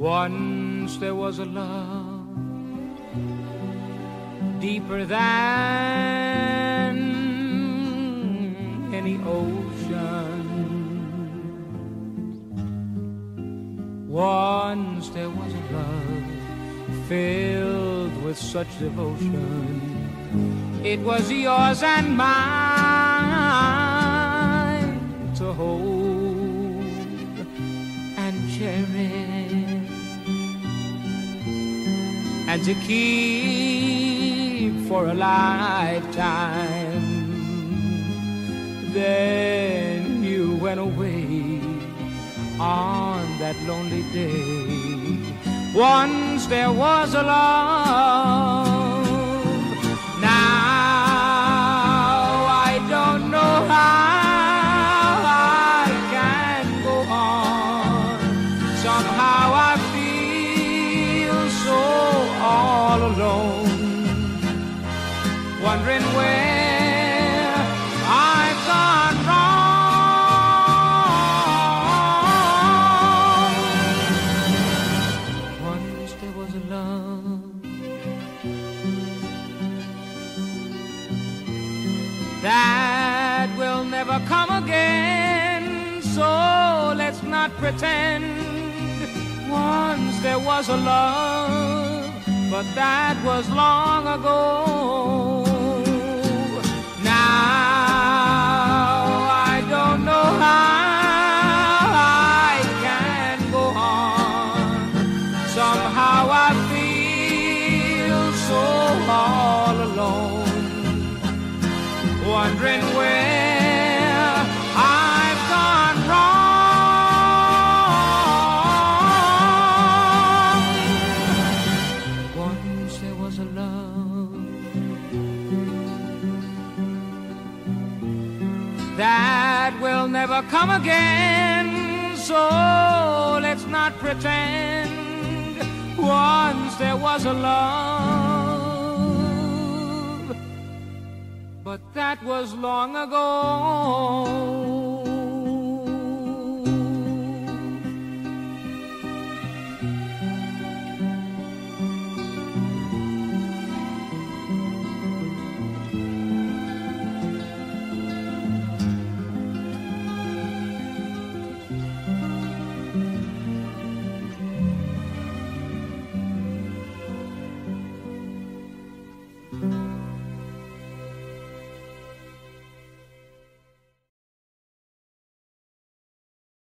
Once there was a love deeper than any ocean. Once there was a love filled with such devotion. It was yours and mine to hold and cherish and to keep for a lifetime. Then you went away on that lonely day. Once there was a love. Now I don't know how I can go on. Somehow I feel so all alone, wondering where I've gone wrong. Once there was a love that will never come again, so let's not pretend. Once there was a love, but that was long ago. Now I don't know how I can go on. Somehow I feel so all alone, wondering where I've gone wrong. Once there was a love that will never come again, so let's not pretend. Once there was a love, but that was long ago.